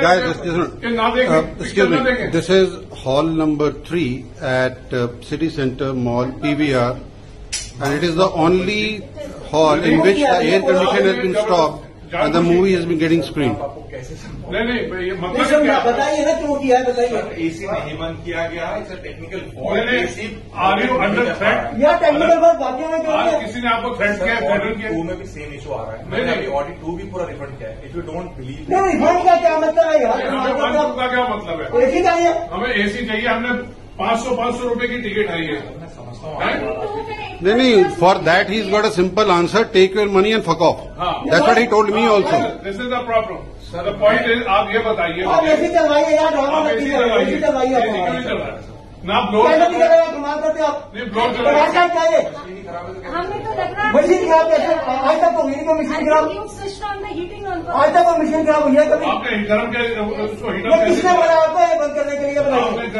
excuse me. This is hall number 3 at City Center Mall, PVR, and it is the only hall in which the air conditioner has been stopped and the movie has been getting screened. नहीं मतलब क्या बताइए ना क्यों किया है, बताइए। AC नहीं बंद किया गया, it's a technical fault. Are you under threat? या टेक्निकल फॉल्ट वाकई में क्यों है? किसी ने आपको थ्रेट किया? थ्रेटन किया? 2 में भी सेम इशू आ रहा है। मैंने अभी ऑडिट 2 भी पूरा रिफंड किया है। इफ यू डोंट बिलीव नहीं, रिफंड का क्या मतलब है यार? रिफंड का क्या मतलब है? एसी चाहिए, हमें एसी चाहिए। हमने 500 रुपए की टिकट है ये। नहीं, for that he's got a simple answer: take your money and fuck off. That's what he told me also. This is the problem. The point is, आप ये बताइए, आप एसी चलवाइए यार, ड्रामा मत कीजिए, एसी चलवाइए आप। ना ब्लोर क्या नहीं करेगा, कमाल करते आप। नहीं ब्लोर ऐसा चाहिए, हमें तो लग रहा है मशीन खराब कैसे? आज तक तो हुई नहीं कोई मशीन खराब, आज तक कोई मशीन खराब हुई है कभी? आपने गरम के उसको हीटर किसने बोला आपको ये बंद करने के लिए? बताइए।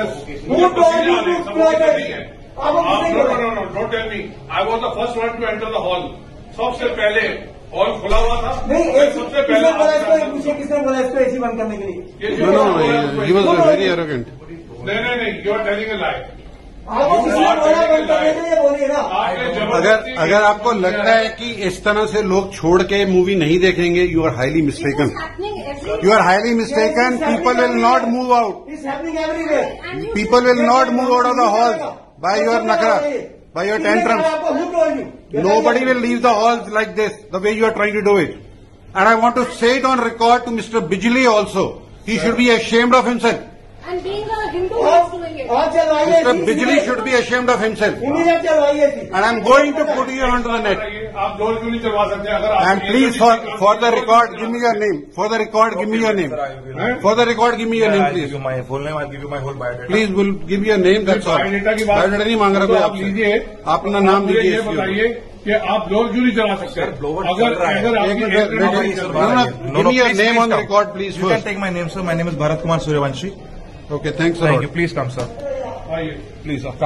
Don't tell me. I was the first one to enter the hall. सबसे पहले हॉल खुला हुआ था। नहीं, सबसे पहले किसने बोला इसको एसी बंद करने के लिए? No, he was very arrogant. नहीं, you are telling a lie. आपको किसने बोला बंद करने के लिए? बोलिए ना। अगर आपको लगता है कि इस तरह से लोग छोड़ के मूवी नहीं देखेंगे, you are highly mistaken. You are highly mistaken. People will not move out. It's happening everywhere. People will not move out of the halls by your nakra, by your tantrums. Nobody will leave the halls like this, the way you are trying to do it. And I want to say it on record to Mr. Bijli also. He should be ashamed of himself. And being a Hindu is doing it. Mr. Bijli should be ashamed of himself. And I'm going to put you onto the net. आप डोर क्यों नहीं चलवा सकते? अगर And please, for the record, give me your name. For the record, give me your name. For the record, give me your name, I'll give please. you my full name, I'll give you my whole biodata. Please, will give me your name. That's all. Biodata की बात biodata नहीं मांग रहा कोई आप लीजिए। आपसे. अपना नाम मुझे दीजिए. ये बताइए कि आप डोर क्यों नहीं चला सकते? अगर give me your name on the record, please. You can take my name, sir. My name is Bharat Kumar Suryavanshi. Okay, thanks a lot. Thank you. Please come, sir. आइए Please.